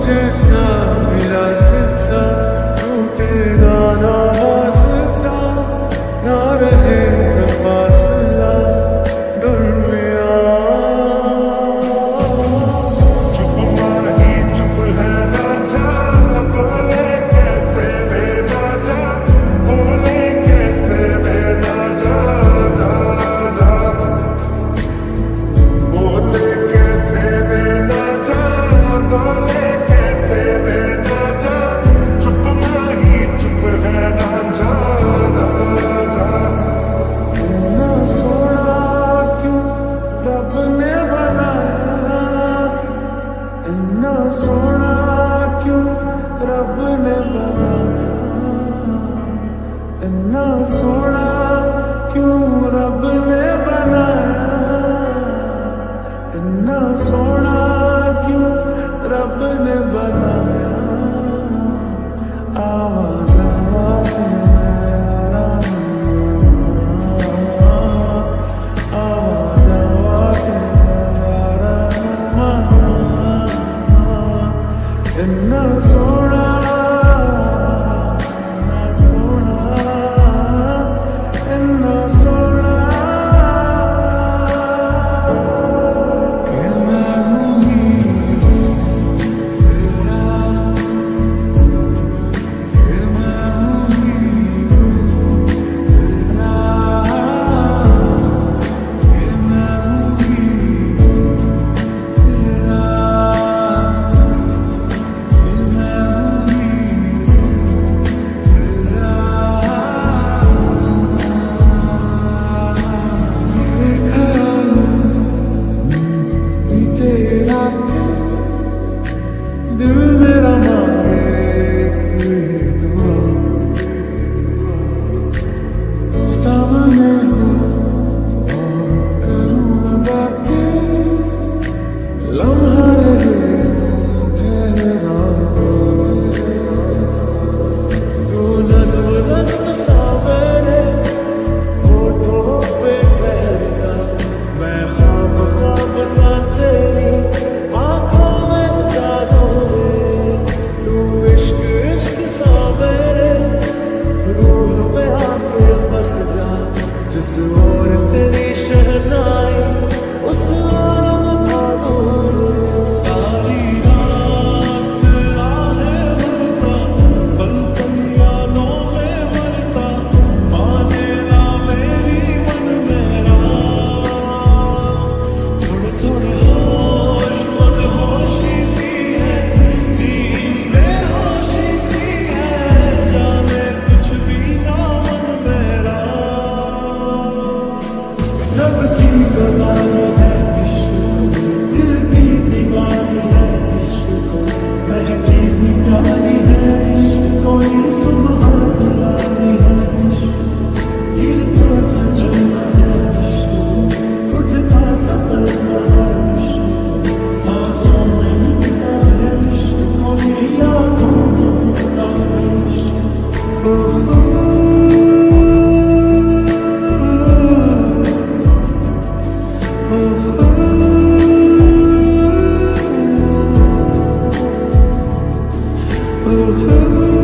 जैसा रास्ता टूटेगा ना वास्ता, ना रहेगा फासला दरमिया। चुप माही चुप है ना जान, बोले कैसे बेना जा, बोले कैसे बेना जा, जा जा बोले कैसे बेना जा, बोले कैसे बेना जा, चुप माही चुप है ना जा, जा जा। इतना सोना क्यों रब ने बनाया, इतना सोना क्यों रब ने बनाया, इतना सोना क्यों रब ने बनाया, इतना सोना क्यों रब ने बनाया। आवाज आवाज में आराम, आवाज आवाज में आराम, इतना सोना, इतना सोना, इतना सोना कि मैं हूँ हीरो तेरा, कि मैं हूँ हीरो तेरा, कि मैं हूँ हीरो तेरा, कि मैं हूँ हीरो तेरा। मेरे ख्यालों बीते रातें, दिल मेरा मांगे कि दुआ, तू सामने हो और करूँ बातें, लम्हा रहे ठहरा, तू नज़्म नज़्म सा मेरे होठों पे ठहर जा, मैं ख्वाब ख्वाब सा तेरी आंखों में उतारूं रे, तू इश्क इश्क सा मेरे रूह में आके बस जा, जिस ओर तेरी शहनाई उस ओर मैं भागूं रे। सारी रात आहें भरता, पल पल यादों में मरता, माने ना मेरी मन मेरा, थोड़े थोड़े होश मदहोशी सी है, नींद बेहोशी सी है, जाने कुछ भी ना मन मेरा। रब की गदा है इश्क, दिल की दीवानी है इश्क, महकी सी प्यारी है इश्क, कोई सुबह दिलानी है इश्क, गिरता सा चलना है इश्क, उठता सा चलना है इश्क, सांसों में मिलता है इश्क, कोई यादों में मिलता है इश्क। ओ oh, oh, oh, oh, oh, oh, oh, oh, oh, oh, oh, oh, oh, oh, oh, oh,